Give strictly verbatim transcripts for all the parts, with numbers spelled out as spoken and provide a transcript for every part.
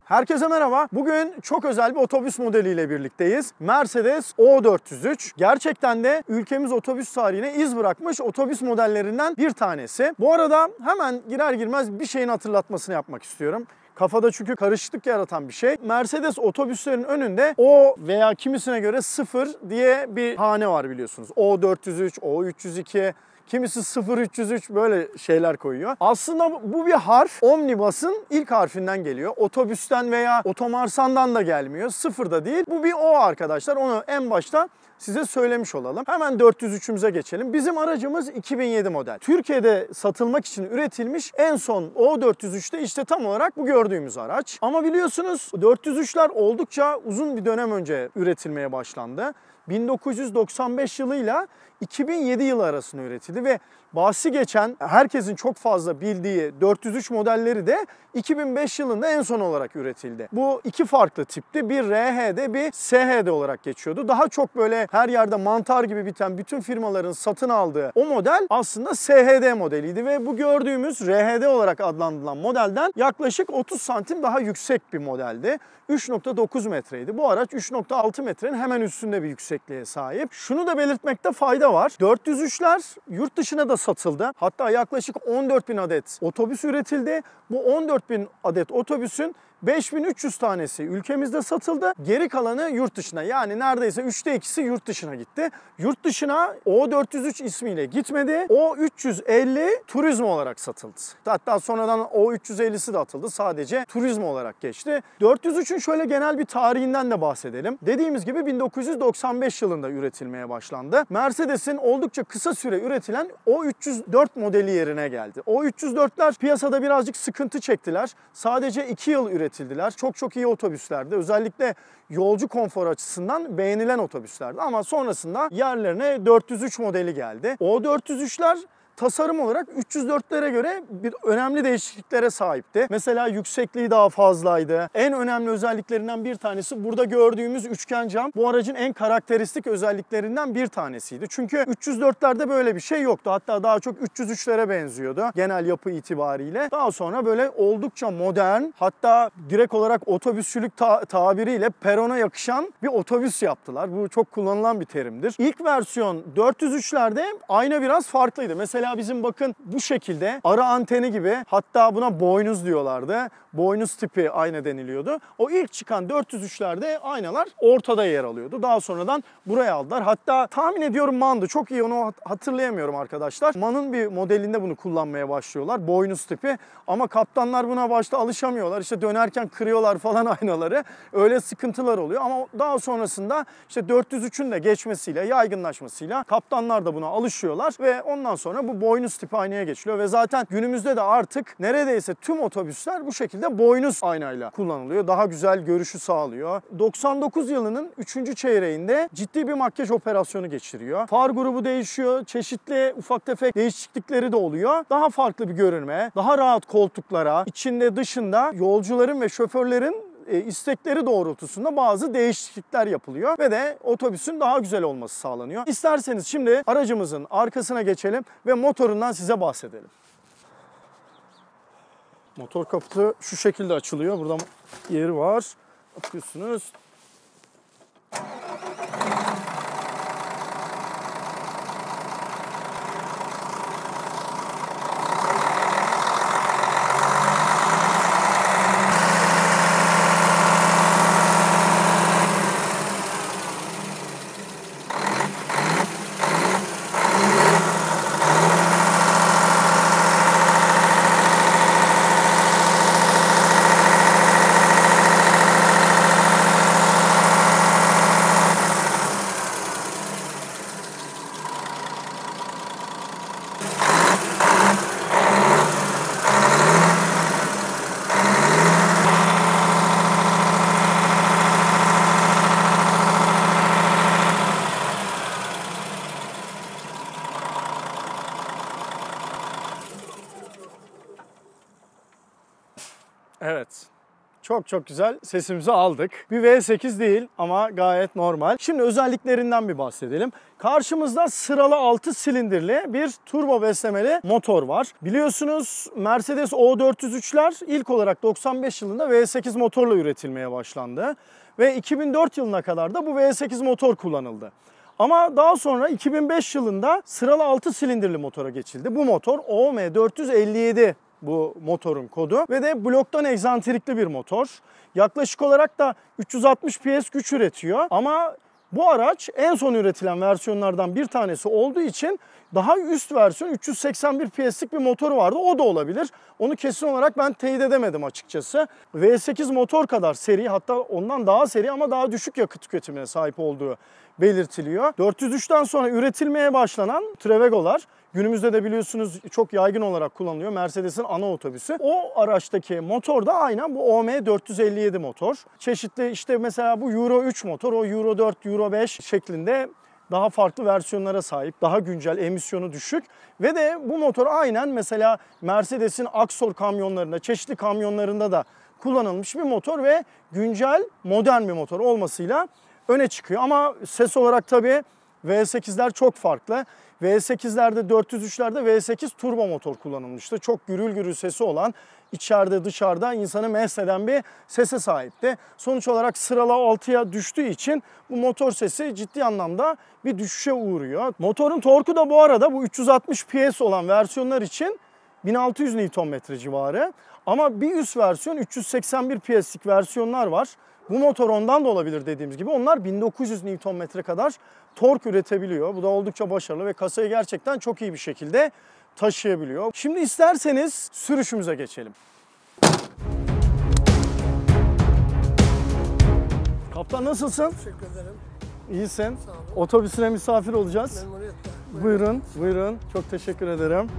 Herkese merhaba. Bugün çok özel bir otobüs modeliyle birlikteyiz. Mercedes O dört yüz üç. Gerçekten de ülkemiz otobüs tarihine iz bırakmış otobüs modellerinden bir tanesi. Bu arada hemen girer girmez bir şeyin hatırlatmasını yapmak istiyorum. Kafada çünkü karışıklık yaratan bir şey. Mercedes otobüslerin önünde O veya kimisine göre sıfır diye bir hane var biliyorsunuz. O dört yüz üç, O üç yüz iki... Kimisi sıfır üç yüz üç böyle şeyler koyuyor. Aslında bu bir harf. Omnibus'ın ilk harfinden geliyor. Otobüsten veya otomarsandan da gelmiyor. Sıfır da değil. Bu bir O arkadaşlar. Onu en başta size söylemiş olalım. Hemen dört yüz üçümüze geçelim. Bizim aracımız iki bin yedi model. Türkiye'de satılmak için üretilmiş en son O dört yüz üçte işte tam olarak bu gördüğümüz araç. Ama biliyorsunuz dört yüz üçler oldukça uzun bir dönem önce üretilmeye başlandı. bin dokuz yüz doksan beş yılıyla iki bin yedi yılı arasında üretildi ve bahsi geçen herkesin çok fazla bildiği dört yüz üç modelleri de iki bin beş yılında en son olarak üretildi. Bu iki farklı tipti. Bir R H'de bir S H'de olarak geçiyordu. Daha çok böyle her yerde mantar gibi biten bütün firmaların satın aldığı o model aslında S H D modeliydi ve bu gördüğümüz R H D olarak adlandırılan modelden yaklaşık otuz santim daha yüksek bir modeldi. üç nokta dokuz metreydi. Bu araç üç nokta altı metrenin hemen üstünde bir yüksekliğe sahip. Şunu da belirtmekte fayda var. dört yüz üçler yurt dışına da satıldı. Hatta yaklaşık on dört bin adet otobüs üretildi. Bu on dört bin adet otobüsün beş bin üç yüz tanesi ülkemizde satıldı. Geri kalanı yurt dışına. Yani neredeyse üçte ikisi yurt dışına gitti. Yurt dışına O dört yüz üç ismiyle gitmedi. O üç yüz elli turizm olarak satıldı. Hatta sonradan O üç yüz ellisi de atıldı. Sadece turizm olarak geçti. dört yüz üçün şöyle genel bir tarihinden de bahsedelim. Dediğimiz gibi bin dokuz yüz doksan beş yılında üretilmeye başlandı. Mercedes'in oldukça kısa süre üretilen O üç yüz dört modeli yerine geldi. O üç yüz dörtler piyasada birazcık sıkıntı çektiler. Sadece iki yıl üretildiler. Çok çok iyi otobüslerdi. Özellikle yolcu konfor açısından beğenilen otobüslerdi. Ama sonrasında yerlerine dört yüz üç modeli geldi. O dört yüz üçler tasarım olarak üç yüz dörtlere göre bir önemli değişikliklere sahipti. Mesela yüksekliği daha fazlaydı. En önemli özelliklerinden bir tanesi burada gördüğümüz üçgen cam. Bu aracın en karakteristik özelliklerinden bir tanesiydi. Çünkü üç yüz dörtlerde böyle bir şey yoktu. Hatta daha çok üç yüz üçlere benziyordu genel yapı itibariyle. Daha sonra böyle oldukça modern, hatta direkt olarak otobüsçülük ta tabiriyle perona yakışan bir otobüs yaptılar. Bu çok kullanılan bir terimdir. İlk versiyon dört yüz üçlerde ayna biraz farklıydı. Mesela bizim bakın bu şekilde ara anteni gibi, hatta buna boynuz diyorlardı. Boynuz tipi ayna deniliyordu. O ilk çıkan dört yüz üçlerde aynalar ortada yer alıyordu. Daha sonradan buraya aldılar. Hatta tahmin ediyorum MAN'dı. Çok iyi onu hatırlayamıyorum arkadaşlar. MAN'ın bir modelinde bunu kullanmaya başlıyorlar. Boynuz tipi. Ama kaptanlar buna başta alışamıyorlar. İşte dönerken kırıyorlar falan aynaları. Öyle sıkıntılar oluyor. Ama daha sonrasında işte dört yüz üçün de geçmesiyle, yaygınlaşmasıyla kaptanlar da buna alışıyorlar ve ondan sonra bu boynuz tipi aynaya geçiliyor ve zaten günümüzde de artık neredeyse tüm otobüsler bu şekilde boynuz aynayla kullanılıyor. Daha güzel görüşü sağlıyor. doksan dokuz yılının üçüncü çeyreğinde ciddi bir makyaj operasyonu geçiriyor. Far grubu değişiyor. Çeşitli ufak tefek değişiklikleri de oluyor. Daha farklı bir görünme, daha rahat koltuklara, içinde dışında yolcuların ve şoförlerin istekleri doğrultusunda bazı değişiklikler yapılıyor ve de otobüsün daha güzel olması sağlanıyor. İsterseniz şimdi aracımızın arkasına geçelim ve motorundan size bahsedelim. Motor kaputu şu şekilde açılıyor. Burada yeri var. Bakıyorsunuz. Evet, Çok çok güzel sesimizi aldık. Bir V sekiz değil ama gayet normal. Şimdi özelliklerinden bir bahsedelim. Karşımızda sıralı altı silindirli bir turbo beslemeli motor var. Biliyorsunuz Mercedes O dört yüz üçler ilk olarak doksan beş yılında V sekiz motorla üretilmeye başlandı. Ve iki bin dört yılına kadar da bu V sekiz motor kullanıldı. Ama daha sonra iki bin beş yılında sıralı altı silindirli motora geçildi. Bu motor O M dört yüz elli yedi bu motorun kodu ve de bloktan egzantrikli bir motor. Yaklaşık olarak da üç yüz altmış P S güç üretiyor ama bu araç en son üretilen versiyonlardan bir tanesi olduğu için daha üst versiyon üç yüz seksen bir P S'lik bir motoru vardı. O da olabilir. Onu kesin olarak ben teyit edemedim açıkçası. V sekiz motor kadar seri, hatta ondan daha seri ama daha düşük yakıt tüketimine sahip olduğu belirtiliyor. dört yüz üçten sonra üretilmeye başlanan Trevego'lar, günümüzde de biliyorsunuz çok yaygın olarak kullanılıyor. Mercedes'in ana otobüsü. O araçtaki motor da aynen bu O M dört yüz elli yedi motor. Çeşitli işte mesela bu Euro üç motor, o Euro dört, Euro beş şeklinde daha farklı versiyonlara sahip, daha güncel, emisyonu düşük. Ve de bu motor aynen mesela Mercedes'in Axor kamyonlarında, çeşitli kamyonlarında da kullanılmış bir motor ve güncel, modern bir motor olmasıyla öne çıkıyor. Ama ses olarak tabii V sekizler çok farklı. V sekizlerde, dört yüz üçlerde V sekiz turbo motor kullanılmıştı. Çok gürül gürül sesi olan, içeride dışarıda insanı mest eden bir sese sahipti. Sonuç olarak sıralı altıya düştüğü için bu motor sesi ciddi anlamda bir düşüşe uğruyor. Motorun torku da bu arada bu üç yüz altmış P S olan versiyonlar için bin altı yüz Newton metre civarı. Ama bir üst versiyon üç yüz seksen bir P S'lik versiyonlar var. Bu motor ondan da olabilir dediğimiz gibi. Onlar bin dokuz yüz Newton metre kadar tork üretebiliyor. Bu da oldukça başarılı ve kasayı gerçekten çok iyi bir şekilde taşıyabiliyor. Şimdi isterseniz sürüşümüze geçelim. Kaptan nasılsın? Teşekkür ederim. İyisin. Sağ olun. Otobüsüne misafir olacağız. Memnuniyetle. Buyurun, buyurun. Çok teşekkür ederim.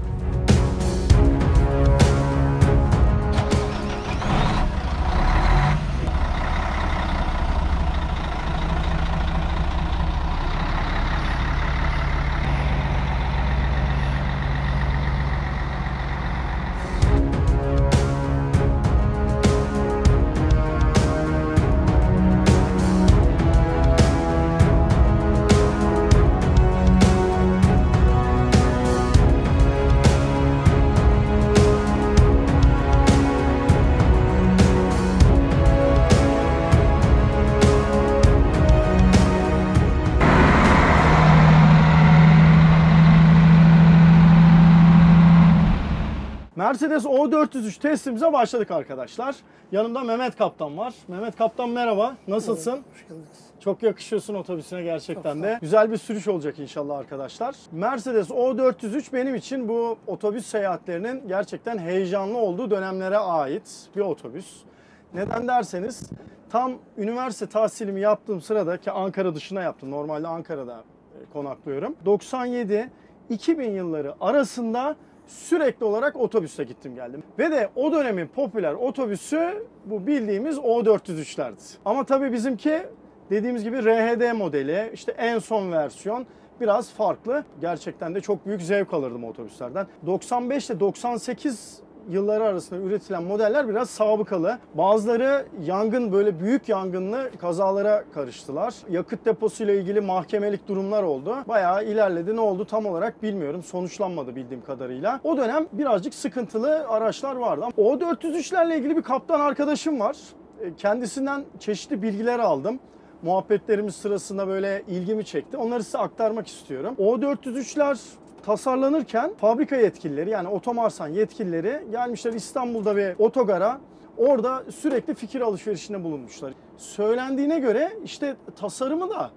Mercedes O dört yüz üç testimize başladık arkadaşlar. Yanımda Mehmet Kaptan var. Mehmet Kaptan merhaba. Nasılsın? Hoş geldiniz. Çok yakışıyorsun otobüsüne gerçekten de. Güzel bir sürüş olacak inşallah arkadaşlar. Mercedes O dört yüz üç benim için bu otobüs seyahatlerinin gerçekten heyecanlı olduğu dönemlere ait bir otobüs. Neden derseniz tam üniversite tahsilimi yaptığım sırada, ki Ankara dışına yaptım. Normalde Ankara'da konaklıyorum. doksan yedi iki bin yılları arasında sürekli olarak otobüste gittim geldim. Ve de o dönemin popüler otobüsü bu bildiğimiz O dört yüz üçlerdi. Ama tabii bizimki dediğimiz gibi R H D modeli, işte en son versiyon biraz farklı. Gerçekten de çok büyük zevk alırdım otobüslerden. doksan beş ile doksan sekiz yılları arasında üretilen modeller biraz sabıkalı. Bazıları yangın, böyle büyük yangınlı kazalara karıştılar. Yakıt deposuyla ilgili mahkemelik durumlar oldu. Bayağı ilerledi. Ne oldu tam olarak bilmiyorum. Sonuçlanmadı bildiğim kadarıyla. O dönem birazcık sıkıntılı araçlar vardı. O dört yüz üçlerle ilgili bir kaptan arkadaşım var. Kendisinden çeşitli bilgiler aldım. Muhabbetlerimiz sırasında böyle ilgimi çekti. Onları size aktarmak istiyorum. O dört yüz üçler tasarlanırken fabrika yetkilileri, yani Otomarsan yetkilileri gelmişler İstanbul'da bir otogara, orada sürekli fikir alışverişinde bulunmuşlar. Söylendiğine göre işte tasarımı da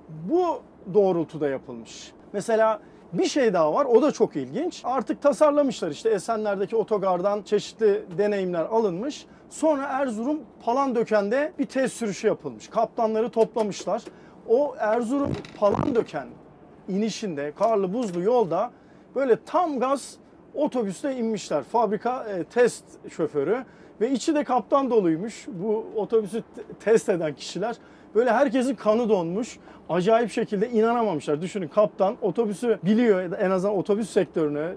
bu doğrultuda yapılmış. Mesela bir şey daha var, o da çok ilginç. Artık tasarlamışlar, işte Esenler'deki otogardan çeşitli deneyimler alınmış. Sonra Erzurum Palandöken'de bir test sürüşü yapılmış. Kaptanları toplamışlar. O Erzurum Palandöken inişinde, karlı buzlu yolda böyle tam gaz otobüste inmişler. Fabrika e, test şoförü ve içi de kaptan doluymuş. Bu otobüsü test eden kişiler. Böyle herkesin kanı donmuş. Acayip şekilde inanamamışlar. Düşünün, kaptan otobüsü biliyor, en azından otobüs sektörünü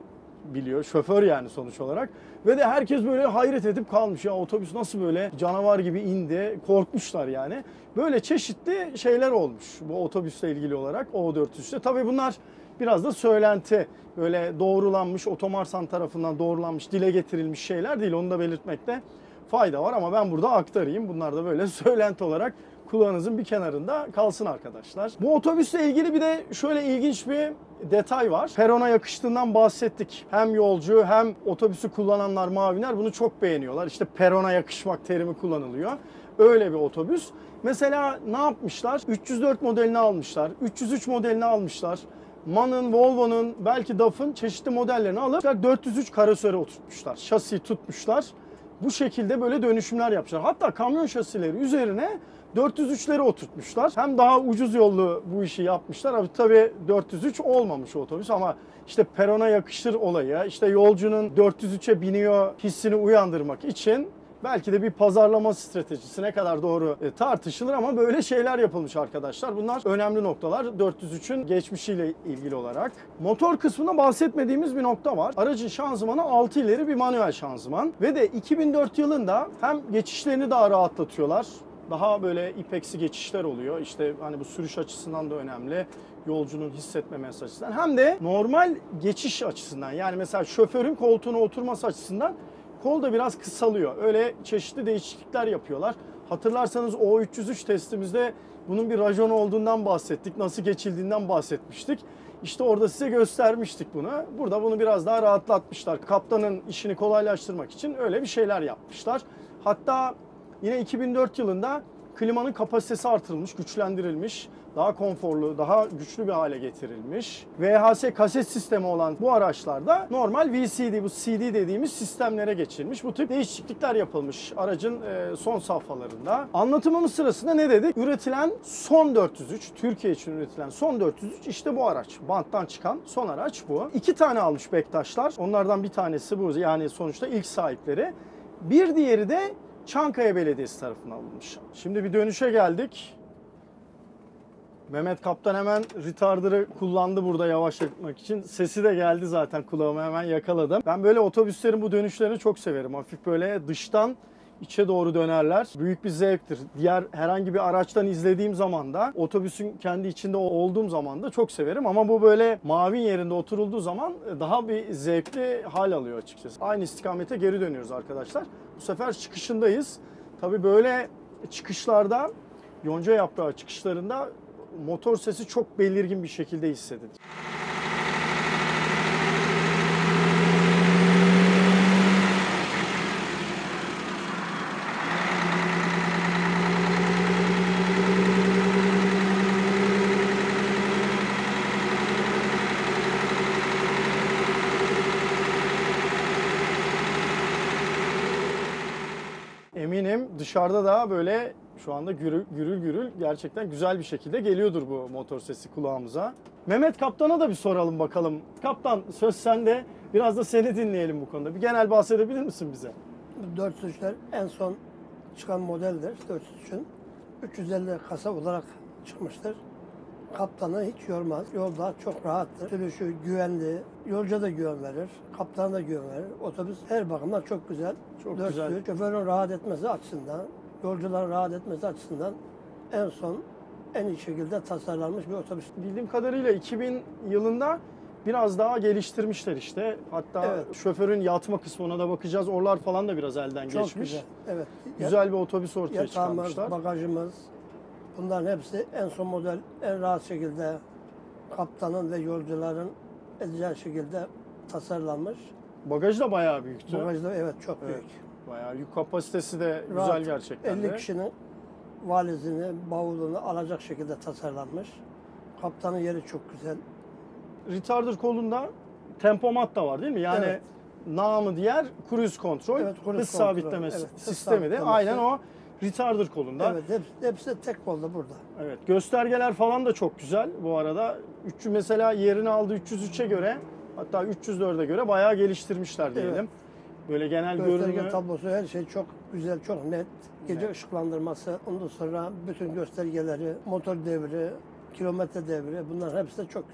biliyor. Şoför yani sonuç olarak. Ve de herkes böyle hayret edip kalmış. Ya otobüs nasıl böyle canavar gibi indi? Korkmuşlar yani. Böyle çeşitli şeyler olmuş bu otobüsle ilgili olarak O dört yüz üçte. Tabii bunlar biraz da söylenti. Böyle doğrulanmış, Otomarsan tarafından doğrulanmış, dile getirilmiş şeyler değil. Onu da belirtmekte fayda var ama ben burada aktarayım. Bunlar da böyle söylenti olarak kulağınızın bir kenarında kalsın arkadaşlar. Bu otobüsle ilgili bir de şöyle ilginç bir detay var. Perona yakıştığından bahsettik. Hem yolcu hem otobüsü kullananlar, maviler bunu çok beğeniyorlar. İşte perona yakışmak terimi kullanılıyor. Öyle bir otobüs. Mesela ne yapmışlar? üç yüz dört modelini almışlar. üç yüz üç modelini almışlar. MAN'ın, Volvo'nun, belki D A F'ın çeşitli modellerini alıp dört yüz üç karosöre oturtmuşlar. Şasiyi tutmuşlar. Bu şekilde böyle dönüşümler yapmışlar. Hatta kamyon şasileri üzerine dört yüz üçleri oturtmuşlar. Hem daha ucuz yollu bu işi yapmışlar. Abi tabii dört yüz üç olmamış o otobüs ama işte perona yakışır olayı, işte yolcunun dört yüz üçe biniyor hissini uyandırmak için belki de bir pazarlama stratejisi ne kadar doğru tartışılır ama böyle şeyler yapılmış arkadaşlar. Bunlar önemli noktalar dört yüz üçün geçmişiyle ilgili olarak. Motor kısmında bahsetmediğimiz bir nokta var. Aracın şanzımanı altı ileri bir manuel şanzıman ve de iki bin dört yılında hem geçişlerini daha rahatlatıyorlar. Daha böyle ipeksi geçişler oluyor. İşte hani bu sürüş açısından da önemli. Yolcunun hissetmemesi açısından. Hem de normal geçiş açısından. Yani mesela şoförün koltuğuna oturması açısından kol da biraz kısalıyor. Öyle çeşitli değişiklikler yapıyorlar. Hatırlarsanız O üç yüz üç testimizde bunun bir rajonu olduğundan bahsettik. Nasıl geçildiğinden bahsetmiştik. İşte orada size göstermiştik bunu. Burada bunu biraz daha rahatlatmışlar. Kaptanın işini kolaylaştırmak için öyle bir şeyler yapmışlar. Hatta yine iki bin dört yılında klimanın kapasitesi artırılmış, güçlendirilmiş. Daha konforlu, daha güçlü bir hale getirilmiş. V H S kaset sistemi olan bu araçlarda normal V C D, bu C D dediğimiz sistemlere geçilmiş. Bu tip değişiklikler yapılmış aracın son safhalarında. Anlatımımız sırasında ne dedik? Üretilen son dört yüz üç, Türkiye için üretilen son dört yüz üç işte bu araç. Banttan çıkan son araç bu. İki tane almış Bektaşlar. Onlardan bir tanesi bu. Yani sonuçta ilk sahipleri. Bir diğeri de Çankaya Belediyesi tarafından alınmış. Şimdi bir dönüşe geldik. Mehmet Kaptan hemen retarder'ı kullandı burada yavaşlatmak için. Sesi de geldi zaten kulağıma, hemen yakaladım. Ben böyle otobüslerin bu dönüşlerini çok severim. Hafif böyle dıştan içe doğru dönerler. Büyük bir zevktir. Diğer herhangi bir araçtan izlediğim zaman da, otobüsün kendi içinde olduğum zaman da çok severim. Ama bu böyle mavin yerinde oturulduğu zaman daha bir zevkli hal alıyor açıkçası. Aynı istikamete geri dönüyoruz arkadaşlar. Bu sefer çıkışındayız. Tabii böyle çıkışlarda, yonca yaprağı çıkışlarında motor sesi çok belirgin bir şekilde hissedilir. Eminim dışarıda da böyle şu anda gürül gürül gürül gerçekten güzel bir şekilde geliyordur bu motor sesi kulağımıza. Mehmet Kaptan'a da bir soralım bakalım. Kaptan, söz sende. Biraz da seni dinleyelim bu konuda. Bir genel bahsedebilir misin bize? dört yüz üçler en son çıkan modeldir dört yüz üçün. üç yüz elli kasa olarak çıkmıştır. Kaptanı hiç yormaz. Yolda çok rahattır. Sürüşü güvenli. Yolcuya da güven verir. Kaptana da güven verir. Otobüs her bakımdan çok güzel. Çok dört yüz güzel. üç, şoförün rahat etmesi açısından, yolcuların rahat etmesi açısından en son en iyi şekilde tasarlanmış bir otobüs. Bildiğim kadarıyla iki bin yılında biraz daha geliştirmişler işte. Hatta Evet. şoförün yatma kısmına da bakacağız. Oralar falan da biraz elden Çok geçmiş. güzel. Evet. Güzel bir otobüs ortaya Yatağımız, çıkarmışlar. bagajımız, bunların hepsi en son model, en rahat şekilde kaptanın ve yolcuların edeceği şekilde tasarlanmış. Bagaj da bayağı büyüktü. Bagaj da evet çok Evet. büyük. Bayağı yük kapasitesi de Rahat, güzel gerçekten elli de. kişinin valizini, bavulunu alacak şekilde tasarlanmış. Kaptanın yeri çok güzel. Retarder kolunda tempomat da var değil mi? Yani Evet. namı diğer cruise kontrol, Evet, cruise hız kontrol. sabitleme Evet, hız sistemi de sabitlemesi. aynen o retarder kolunda. Evet, hepsi, hepsi de tek kolda burada. Evet, göstergeler falan da çok güzel bu arada. üç yüz mesela yerini aldı üç yüz üçe göre, hatta üç yüz dörde göre bayağı geliştirmişler diyelim. Evet. Böyle genel Gösterge görünümü tablosu her şey çok güzel, çok net. Gece Evet. ışıklandırması, ondan sonra bütün göstergeleri, motor devri, kilometre devri bunlar hepsi de çok güzel.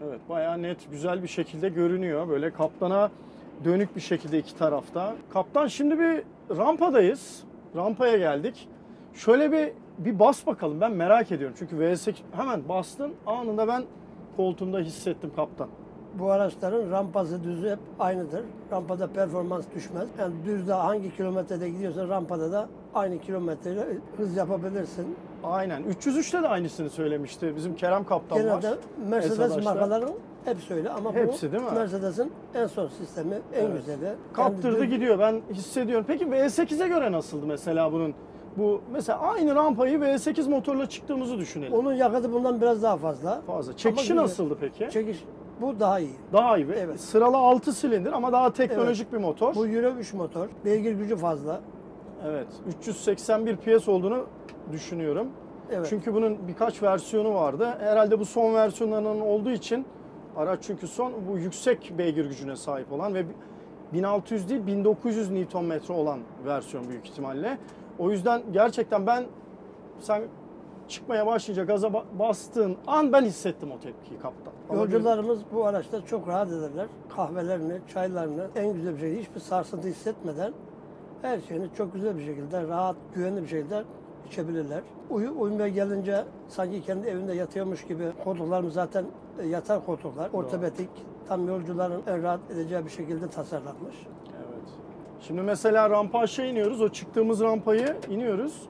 Evet, bayağı net, güzel bir şekilde görünüyor. Böyle kaptana dönük bir şekilde iki tarafta. Kaptan, şimdi bir rampadayız. Rampaya geldik. Şöyle bir bir bas bakalım. Ben merak ediyorum. Çünkü V sekiz hemen bastın. Anında ben koltuğumda hissettim kaptan. Bu araçların rampası düzü hep aynıdır. Rampada performans düşmez. Yani düzde hangi kilometrede gidiyorsa rampada da aynı kilometreyle hız yapabilirsin. Aynen. üç yüz üçte de aynısını söylemişti bizim Kerem Kaptan var. Genelde Mercedes Esadaş'ta. markaların hepsi öyle ama Hepsi bu değil mi? Mercedes'in en son sistemi, en Evet. güzeli. Kaptırdı Kendi düz- gidiyor, ben hissediyorum. Peki V sekize göre nasıldı mesela bunun? Bu mesela aynı rampayı V sekiz motorla çıktığımızı düşünelim. Onun yakıtı bundan biraz daha fazla. Fazla. Çekişi Ama nasıldı peki? Çekiş bu daha iyi. Daha iyi. Evet. Sıralı altı silindir ama daha teknolojik bir motor. Bu Euro üç motor. Beygir gücü fazla. Evet. üç yüz seksen bir P S olduğunu düşünüyorum. Evet. Çünkü bunun birkaç versiyonu vardı. Herhalde bu son versiyonlarının olduğu için araç, çünkü son, bu yüksek beygir gücüne sahip olan ve bin altı yüz değil bin dokuz yüz Nm olan versiyon büyük ihtimalle. O yüzden gerçekten ben, sen çıkmaya başlayınca gaza ba- bastığın an ben hissettim o tepkiyi kaptan. Yolcularımız bu araçta çok rahat ederler. Kahvelerini, çaylarını en güzel bir şekilde, hiçbir sarsıntı hissetmeden her şeyini çok güzel bir şekilde, rahat, güvenli bir şekilde içebilirler. Uyu, uyumaya gelince sanki kendi evinde yatıyormuş gibi, koltuklarımız zaten e, yatar koltuklar. Ortopedik, tam yolcuların en rahat edeceği bir şekilde tasarlanmış. Evet. Şimdi mesela rampa aşağı iniyoruz. O çıktığımız rampayı iniyoruz.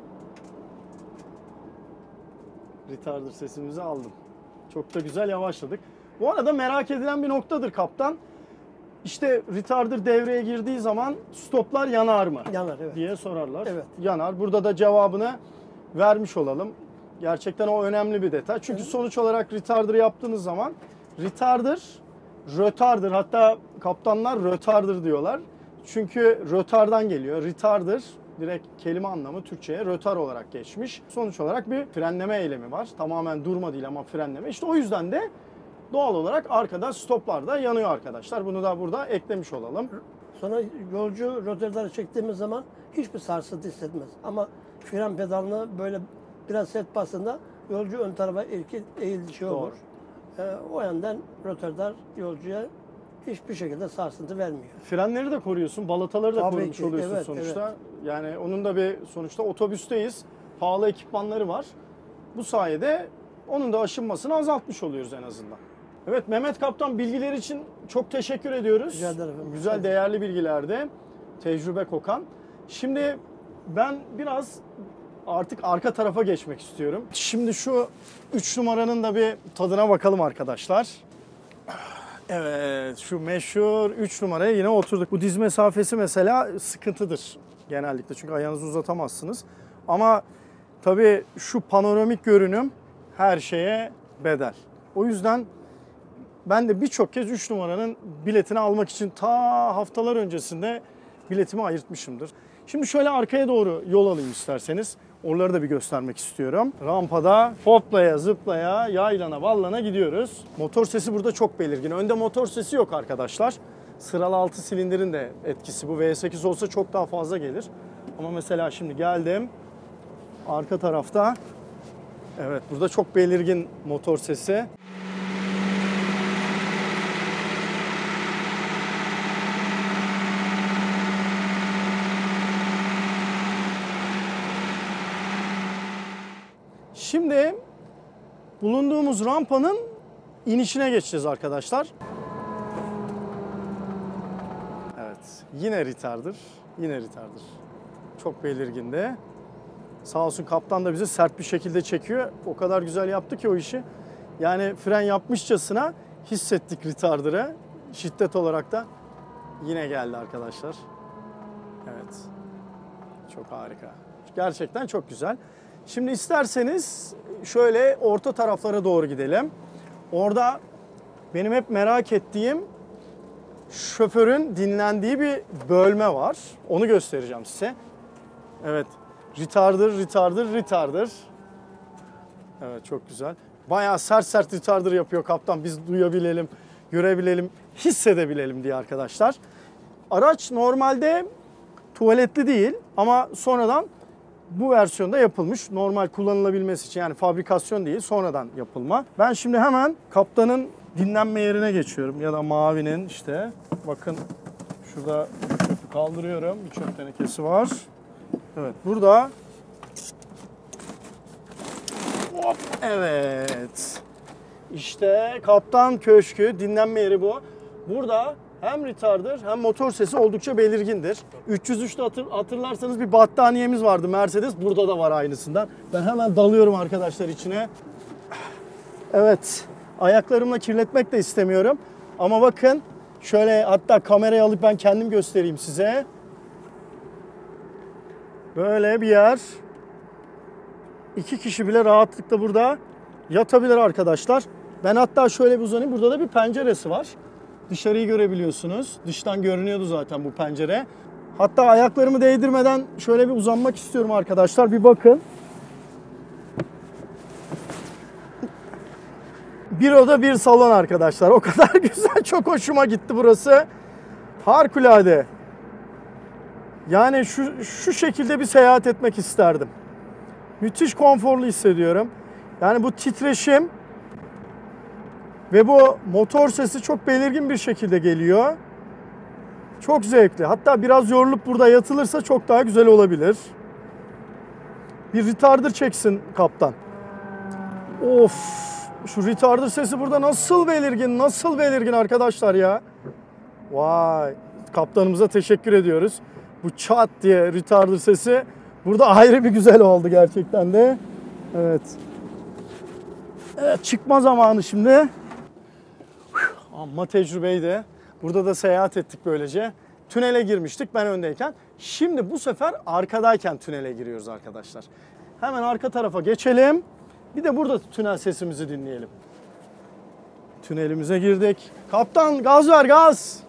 Retarder sesimizi aldım. Çok da güzel yavaşladık. Bu arada merak edilen bir noktadır kaptan. İşte retarder devreye girdiği zaman stoplar yanar mı? Yanar, evet. Diye sorarlar. Evet. Yanar. Burada da cevabını vermiş olalım. Gerçekten o önemli bir detay. Çünkü sonuç olarak retarder yaptığınız zaman retarder, rötarder, hatta kaptanlar rötarder diyorlar. Çünkü rötardan geliyor. Retarder direkt kelime anlamı Türkçe'ye rötar olarak geçmiş. Sonuç olarak bir frenleme eylemi var. Tamamen durma değil ama frenleme. İşte o yüzden de doğal olarak arkada stoplar da yanıyor arkadaşlar. Bunu da burada eklemiş olalım. Sonra yolcu rotarları çektiğimiz zaman hiçbir sarsıntı hissetmez. Ama fren pedalını böyle biraz sert bastığında yolcu ön tarafa erki eğildi şey olur. Ee, o yandan rotardar yolcuya hiçbir şekilde sarsıntı vermiyor. Frenleri de koruyorsun, balataları da Tabii korumuş ki, oluyorsun evet, sonuçta. Yani onun da bir, sonuçta otobüsteyiz. Pahalı ekipmanları var. Bu sayede onun da aşınmasını azaltmış oluyoruz en azından. Evet Mehmet Kaptan, bilgiler için çok teşekkür ediyoruz. Rica ederim efendim. Güzel, değerli bilgilerdi. Tecrübe kokan. Şimdi ben biraz artık arka tarafa geçmek istiyorum. Şimdi şu üç numaranın da bir tadına bakalım arkadaşlar. Evet, şu meşhur üç numaraya yine oturduk. Bu diz mesafesi mesela sıkıntıdır genellikle, çünkü ayağınızı uzatamazsınız. Ama tabii şu panoramik görünüm her şeye bedel. O yüzden ben de birçok kez üç numaranın biletini almak için ta haftalar öncesinde biletimi ayırtmışımdır. Şimdi şöyle arkaya doğru yol alayım isterseniz. Oraları da bir göstermek istiyorum. Rampada hoplaya zıplaya yaylana ballana gidiyoruz. Motor sesi burada çok belirgin. Önde motor sesi yok arkadaşlar. Sıralı altı silindirin de etkisi bu. V sekiz olsa çok daha fazla gelir. Ama mesela şimdi geldim. Arka tarafta, evet, burada çok belirgin motor sesi. Şimdi bulunduğumuz rampanın inişine geçeceğiz arkadaşlar. Evet, yine retarder, yine retarder. Çok belirgin de. Sağ olsun kaptan da bizi sert bir şekilde çekiyor. O kadar güzel yaptı ki o işi. Yani fren yapmışçasına hissettik retarder'ı. Şiddet olarak da yine geldi arkadaşlar. Evet, çok harika. Gerçekten çok güzel. Şimdi isterseniz şöyle orta taraflara doğru gidelim. Orada benim hep merak ettiğim şoförün dinlendiği bir bölme var. Onu göstereceğim size. Evet. Retarder, retarder, retarder. Evet, çok güzel. Bayağı sert sert retarder yapıyor kaptan. Biz duyabilelim, görebilelim, hissedebilelim diye arkadaşlar. Araç normalde tuvaletli değil ama sonradan bu versiyonda yapılmış. Normal kullanılabilmesi için, yani fabrikasyon değil, sonradan yapılma. Ben şimdi hemen kaptanın dinlenme yerine geçiyorum ya da mavinin işte. Bakın şurada çöpü kaldırıyorum. Bir çöp tenekesi var. Evet burada. Hop, evet. İşte Kaptan Köşkü dinlenme yeri bu. Burada hem retarder hem motor sesi oldukça belirgindir. üç yüz üçte hatır, hatırlarsanız bir battaniyemiz vardı Mercedes. Burada da var aynısından. Ben hemen dalıyorum arkadaşlar içine. Evet. Ayaklarımla kirletmek de istemiyorum. Ama bakın şöyle, hatta kamerayı alıp ben kendim göstereyim size. Böyle bir yer. İki kişi bile rahatlıkla burada yatabilir arkadaşlar. Ben hatta şöyle bir uzanayım. Burada da bir penceresi var. Dışarıyı görebiliyorsunuz. Dıştan görünüyordu zaten bu pencere. Hatta ayaklarımı değdirmeden şöyle bir uzanmak istiyorum arkadaşlar. Bir bakın. Bir oda bir salon arkadaşlar. O kadar güzel. Çok hoşuma gitti burası. Harikulade. Yani şu, şu şekilde bir seyahat etmek isterdim. Müthiş konforlu hissediyorum. Yani bu titreşim ve bu motor sesi çok belirgin bir şekilde geliyor. Çok zevkli. Hatta biraz yorulup burada yatılırsa çok daha güzel olabilir. Bir retarder çeksin kaptan. Of! Şu retarder sesi burada nasıl belirgin, nasıl belirgin arkadaşlar ya. Vay! Kaptanımıza teşekkür ediyoruz. Bu çat diye retarder sesi burada ayrı bir güzel oldu gerçekten de. Evet. Evet, çıkma zamanı şimdi. Amma tecrübeydi. Burada da seyahat ettik böylece. Tünele girmiştik ben öndeyken. Şimdi bu sefer arkadayken tünele giriyoruz arkadaşlar. Hemen arka tarafa geçelim. Bir de burada tünel sesimizi dinleyelim. Tünelimize girdik. Kaptan gaz ver, gaz.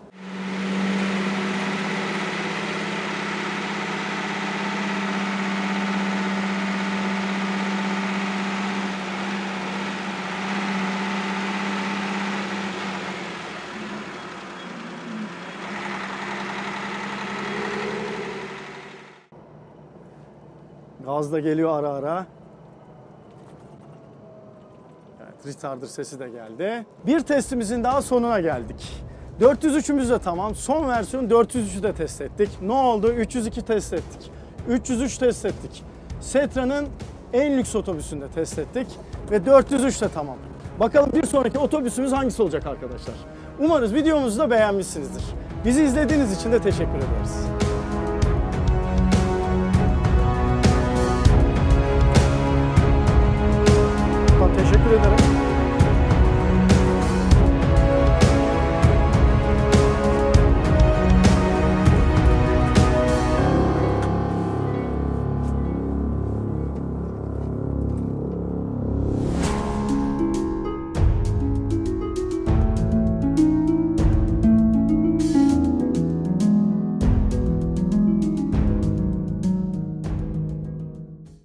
Gaz da geliyor ara ara. Evet, retarder sesi de geldi. Bir testimizin daha sonuna geldik. dört yüz üçümüz de tamam. Son versiyon dört yüz üçü de test ettik. Ne oldu? üç yüz iki test ettik. üç yüz üç test ettik. Setra'nın en lüks otobüsünde test ettik. Ve dört yüz üç de tamam. Bakalım bir sonraki otobüsümüz hangisi olacak arkadaşlar? Umarız videomuzu da beğenmişsinizdir. Bizi izlediğiniz için de teşekkür ederiz.